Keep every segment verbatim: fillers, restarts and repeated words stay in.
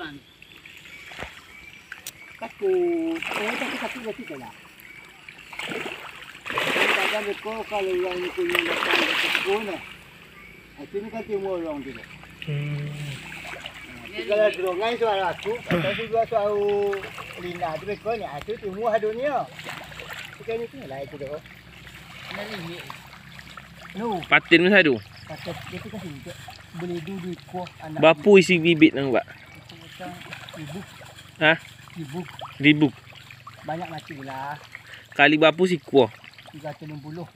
bulan. Kaku, eh tapi satu berarti salah. Kadang beko kalau yang itu yang datang ke kebun, itu ni kan timur orang tu. Hmm. Kalau gerongan soal aku, atau juga soal Lina tu beko ni, itu timur dunia. Sekarang ni tu lah itu doh. Nani ni. No, Patin masa tu. pasal dia tu kasi boleh duduk di kuah anak. Berapa isi bibit nang Pak? Macam ibu, Ha? ibu Ribu. banyak mati lah. Kali berapa si kuah? tiga ratus enam puluh.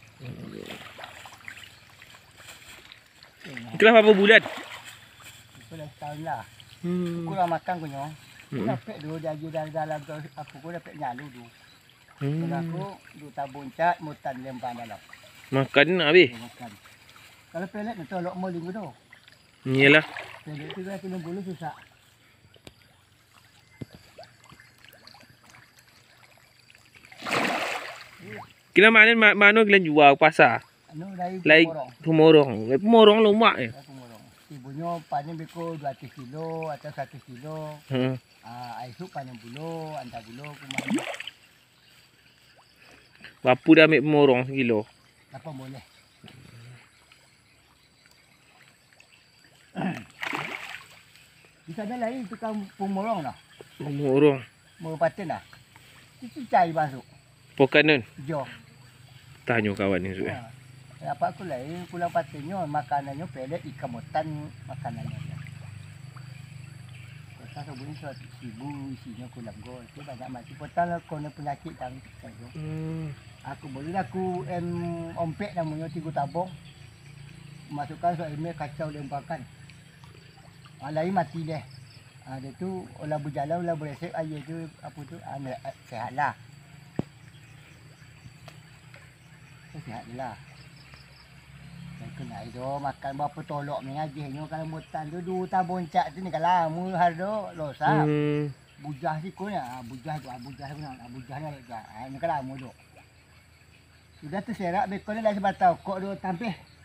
Itulah berapa bulan? Itu dah setahun lah. Hmm. Kurang makan punya. Aku Hmm. dapat dulu dia dari dalam tu aku pun dapat nyalu dulu. Hmm. Kalau aku dulu tabung cat mutan lempar dalam. Makan nak habis. Dia makan. Kalau pelet ni tolok moling tu. Iyalah. Pelet tiga ratus enam puluh susah. Kira mana ma- mana kalian jual pasar? Anu dari Lai Pemorong. pemorong. Pemorong lumak je. Dari Pemorong. Ibunya panen beko dua ratus kilo atau seratus kilo. Hmm. Ah, air sup panen bulu, antar bulu kumah. Berapa dah ambil pemorong sekilo? Apa boleh. Di sana lain tukang Pemorong dah. Pemorong. Mau paten dah. Itu cai masuk. Pokanan. Jo. Tanya kawan ni sudah. Ha. Apa aku lain pulang patennya makanannya pelet ikan mutan makanannya dia. Pasal bunyi suatu ibu isinya kulam gol. Itu banyak mati. Potong kena penyakit dan Hmm. aku boleh aku em ompek namanya tiga tabung. Masukkan soal email kacau lemparkan. Ah, lain mati deh. Ah, dia tu olah berjalan olah beresek air tu apa tu ah, sehat lah. Sehat lah. Saya kena air tu makan berapa tolok ni ngajihnya kalau mutan tu dua tabung cat tu ni kalau mu hardo losak. Hmm. Bujah si ko ya, bujah tu, bujah tu, bujah ni ada. Ah, ni kalau mu tu. Sudah terserak bekon ni dah sebatau kok tu tampih.